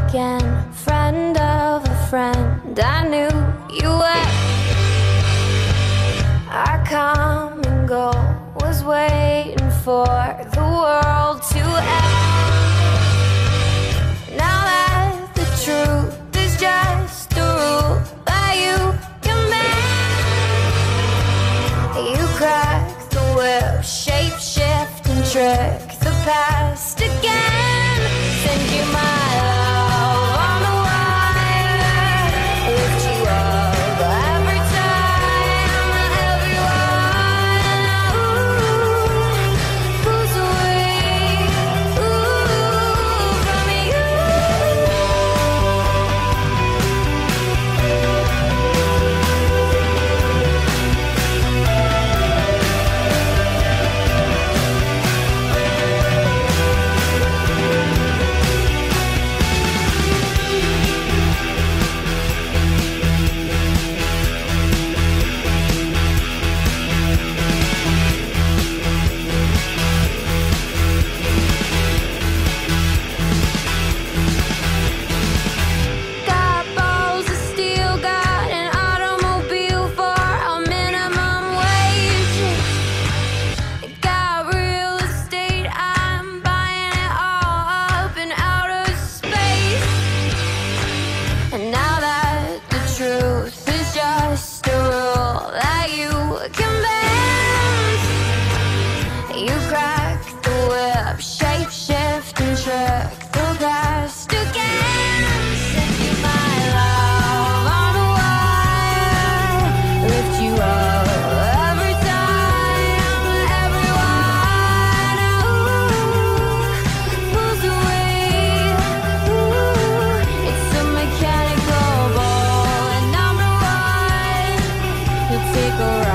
again, friend of a friend. I knew you were. Our come and go was waiting for the world to end. Now that the truth is just a rule that you can bend, you crack the whip, shape shift and trick the past again. Send you my love on the wire, lift you up every time, everyone pulls away from you. Got balls of steel, got an automobile for a minimum wage. Got real estate, I'm buying it all up in outer space. And now that the truth is just a rule that you can bend, you crack the whip, shape shift and trick the past again. Send you my love on a wire, lift you up every time, everyone pulls away. It's a mechanical ball, and I'm the one who take a ride.